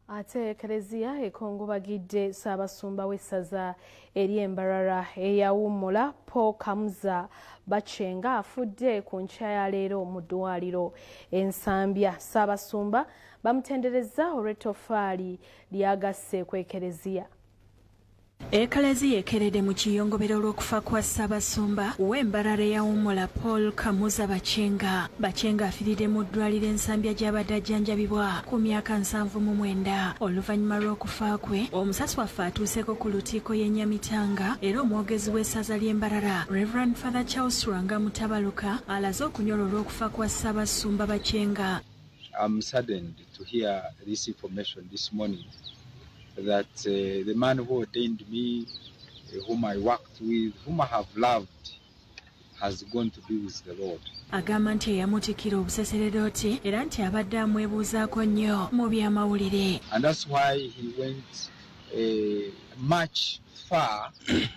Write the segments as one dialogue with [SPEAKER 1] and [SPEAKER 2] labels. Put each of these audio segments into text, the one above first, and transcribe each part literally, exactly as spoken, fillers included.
[SPEAKER 1] Ate Ekreziya ekongobagidde Ssaabasumba w'essaza ery'Embarara eyawummula Paul Kamuza Bakyenga afudde ku nkya ya leero mu ddwaliro ensambya. Ssaabasumba bamutenderezza olw'ettofaali lyagasse ku Ekreziya.
[SPEAKER 2] Ekreziya ekeredde mu kiyongobero olw'okufa kwa Ssaabasumba w'Embarara eyawummula Paul Kamuza Bakyenga. Bakyenga afiiridde mu ddwaliro ensambya gy'abadde ajjanjabibwa ku myaka nsanvu mu mwenda. Oluvannyuma lw'okufa kwe, omusasi waffe atuuseko ku lukiiko y'e Nyamitanga era omwogezi w'essaza ly'Embarara Reverend Father Charles Rwanga Mutabaluka alaze okunyola olw'okufa kwa Ssaabasumba Bakyenga.
[SPEAKER 3] I'm saddened to hear this information this morning that uh, the man who ordained me, uh, whom I worked with, whom I have loved, has gone to be with the Lord.
[SPEAKER 2] Agamba nti eyamutikira obuseseredoti era nti abadde amwebuuzaako nnyo mu by'amawulire.
[SPEAKER 3] And that's why he went uh, much far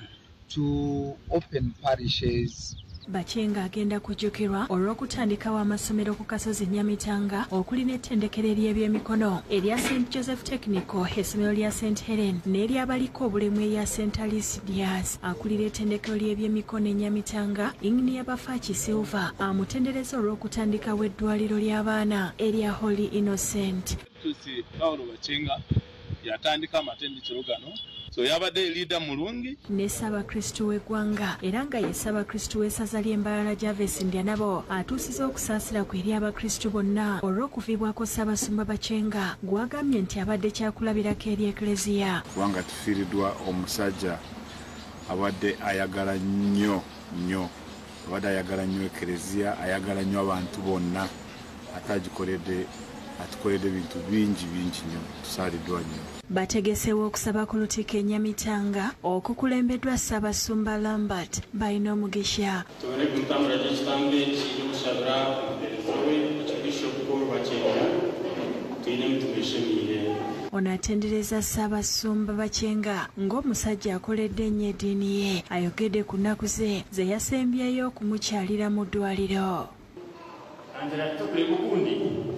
[SPEAKER 3] to open parishes.
[SPEAKER 2] Bakyenga agenda kujjukirwa olw'okutandikawo amasomero ku kasozi Nyamitanga okuli n'ettendekero ery'ebyemikono erya Saint Joseph Technical, essomero lya Saint Helen n'eryabaliko obulemu erya Saint Alice Diaz. Akulira ettendekero ly'ebyemikono e Nyamitanga Ingenia Bafachi Silva amutendereza olw'okutandikawo eddwaliro ly'abaana erya Holy Innocent.
[SPEAKER 4] Tusi Paulo Bakyenga yatandika amatendekero gano so yabadde leader mulungi
[SPEAKER 2] ne Ssaabakristu w'eggwanga era nga ye Ssaabakristu w'essaza ly'Embarara Javesi Ndya nabo atuusiza okusaasira ku eri Abakristu bonna olw'okuviibwako Ssaabasumba Bakyenga gw'agambye nti abadde kyakulabirako eri Ekreziya.
[SPEAKER 5] Kubanga tufiiriddwa omusajja abadde ayagala nnyo nnyo abadde ayagala nnyo Ekreziya, ayagala nnyo abantu bonna ate agikoledde atukoledde bintu bingi bingi nnyo, tusaaliddwa nnyo.
[SPEAKER 2] Bategesewo okusaba ku lukiiko e Nyamitanga okukulembeddwa Ssaabasumba Lambert balina omugisha.
[SPEAKER 6] Tubone ku ntambula gy'ekitambe ky'okusabira omuperezida we Archbishop Paul Bakyenga tuyine mutumeshemiire.
[SPEAKER 2] Ono atendereza Ssaabasumba Bakyenga ng'omusajja akoledde ennyo eddiini ye. Ayogedde ku nnaku ze ze yasembyeyo okumukyalira mu ddwaliro.
[SPEAKER 6] Anjala tukule bukundi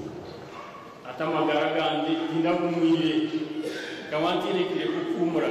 [SPEAKER 6] atamagara gandi ndinabumwire kawantirekire kukumura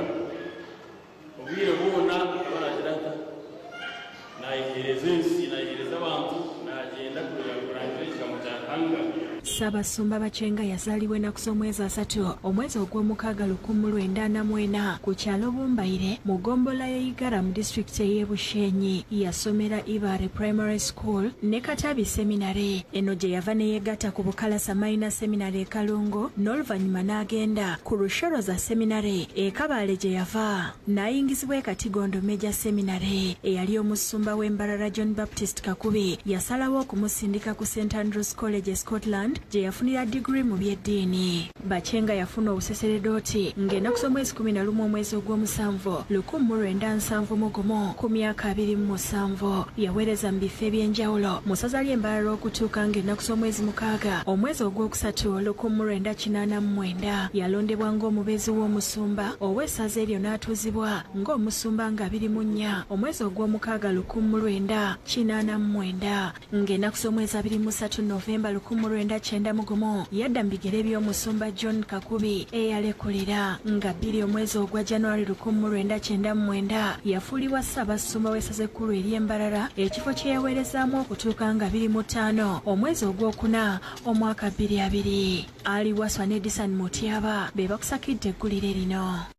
[SPEAKER 6] obwire bwona abaragirata nayihereza ensi nayihereza abantu nagenda kurangira ekikamu kyahanga.
[SPEAKER 2] Ssaabasumba Bakyenga yazaalibwa ennaku z'omwezi asatu omwezi ogw'omukaaga lukumi lwenda ana mu ena ku kyalo Bumbaire mu ggombolola y'Igara mu disitulikiti ey'e Bushenyi. Yasomera Ibare Primary School ne Katabi Seminary. Eno gye yava ne yeegatta ku Bukalasa Minor Seminary e Kalungu n'oluvannyuma n'agenda ku Rushoroza Seminary e Kabale gye yava n'ayingizibwa e Katigondo Major Seminary. Eyali omusumba w'Embarara John Baptist Kakubi yasalawo okumusindika ku Saint Andrews College e Scotland gye yafunira diguri mu by'eddiini. Bakyenga yafuna obuseseredoti ng'ennaku z'omwezi kumi na lumu omwezi ogw'omusanvu lukumi mu lwenda nsanvu mu gumu ku myaka abiri mu musanvu. Yaweereza mu bifo eby'enjawulo mu ssaza ly'Embarara okutuuka ng'ennaku z'omwezi mukaaga omwezi ogwokusatu lukumi mu lwenda kinaana mu mwenda yalondebwa ng'omubeezi w'omusumba ow'essaza eryo n'atuuzibwa ng'omusumba nga abiri mu nnya omwezi ogw'omukaaga lukumi mu lwenda kinaana mu mwenda. Ng'ennaku z'omwezi abiri mu ssatu Novemba lukumi mu lwenda kyenda mu gumu yadda mu bigere by'omusumba John Kakubi eyalekulira nga bbiri omwezi ogwa January lukumi mu lwenda kyenda mu mwenda yafuulibwa Ssaabasumba w'essaza ekkulu ery'Embarara ekifo kye yaweerezaamu okutuuka nga bbiri mu ttaano omwezi ogwokuna omwaka bbiri abiri. Ali Waswa ne Edison Mutyaba be bakusakidde eggulire lino.